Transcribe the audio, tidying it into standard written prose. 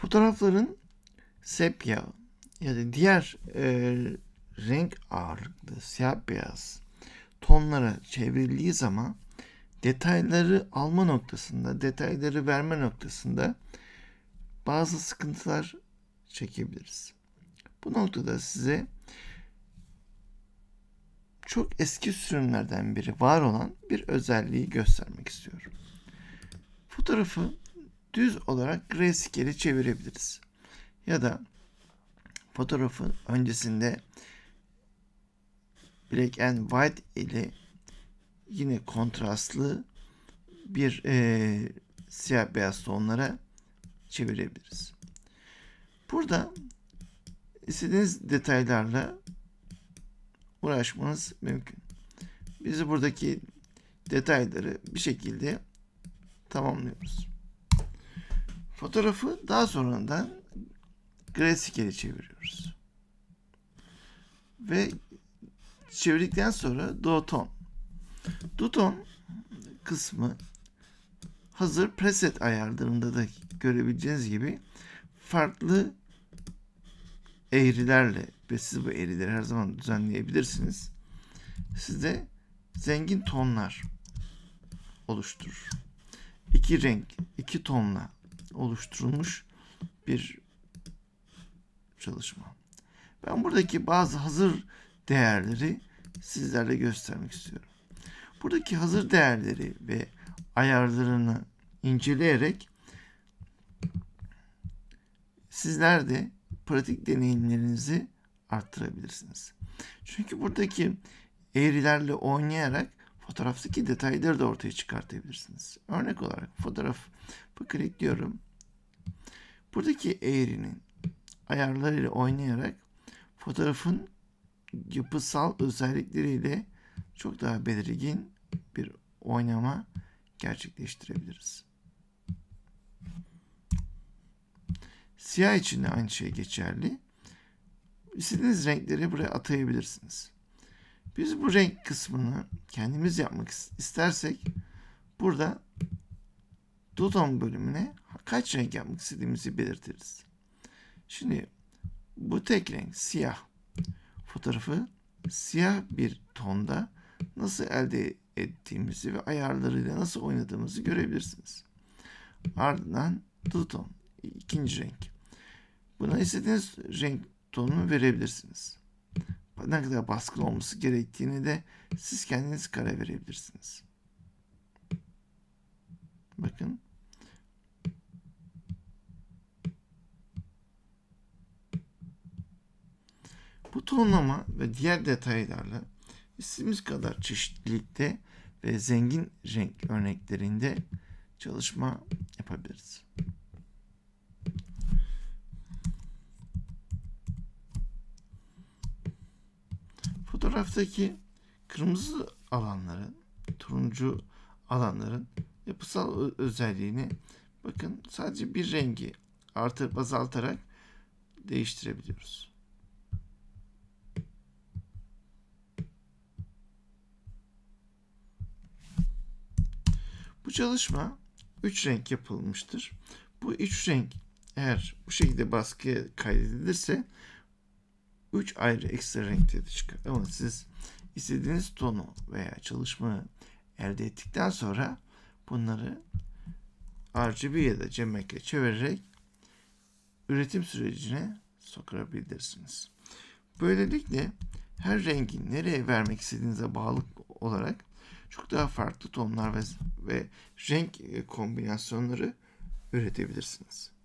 Fotoğrafların sepya ya da diğer renk ağırlıklı siyah beyaz tonlara çevrildiği zaman detayları alma noktasında, detayları verme noktasında bazı sıkıntılar çekebiliriz. Bu noktada size çok eski sürümlerden biri var olan bir özelliği göstermek istiyorum. Fotoğrafı düz olarak grayscale'e çevirebiliriz. Ya da fotoğrafın öncesinde black and white ile yine kontrastlı bir siyah beyaz tonlara çevirebiliriz. Burada istediğiniz detaylarla uğraşmanız mümkün. Biz buradaki detayları bir şekilde tamamlıyoruz. Fotoğrafı daha sonradan grayscale'e çeviriyoruz. Ve çevirdikten sonra duoton. Duoton kısmı hazır preset ayarlarında da görebileceğiniz gibi farklı eğrilerle ve siz bu eğrileri her zaman düzenleyebilirsiniz. Size zengin tonlar oluşturur. İki renk, iki tonla oluşturulmuş bir çalışma. Ben buradaki bazı hazır değerleri sizlerle göstermek istiyorum. Buradaki hazır değerleri ve ayarlarını inceleyerek sizler de pratik deneyimlerinizi arttırabilirsiniz. Çünkü buradaki eğrilerle oynayarak fotoğraftaki detayları da ortaya çıkartabilirsiniz. Örnek olarak fotoğrafı klikliyorum. Buradaki eğrinin ayarlarıyla oynayarak fotoğrafın yapısal özellikleriyle çok daha belirgin bir oynama gerçekleştirebiliriz. Siyah için de aynı şey geçerli. İstediğiniz renkleri buraya atayabilirsiniz. Biz bu renk kısmını kendimiz yapmak istersek burada duoton bölümüne kaç renk yapmak istediğimizi belirtiriz. Şimdi bu tek renk siyah fotoğrafı siyah bir tonda nasıl elde ettiğimizi ve ayarlarıyla nasıl oynadığımızı görebilirsiniz. Ardından duoton ikinci renk. Buna istediğiniz renk tonunu verebilirsiniz. Ne kadar baskın olması gerektiğini de siz kendiniz karar verebilirsiniz. Bakın. Bu tonlama ve diğer detaylarla istediğimiz kadar çeşitlilikte ve zengin renk örneklerinde çalışma yapabiliriz. Fotoğraftaki kırmızı alanların, turuncu alanların yapısal özelliğini bakın sadece bir rengi artırıp azaltarak değiştirebiliyoruz. Bu çalışma 3 renk yapılmıştır. Bu 3 renk eğer bu şekilde baskıya kaydedilirse 3 ayrı ekstra renkte de çıkar. Ama siz istediğiniz tonu veya çalışmayı elde ettikten sonra bunları RGB ya da CMYK'e çevirerek üretim sürecine sokabilirsiniz. Böylelikle her rengi nereye vermek istediğinize bağlı olarak çok daha farklı tonlar ve renk kombinasyonları üretebilirsiniz.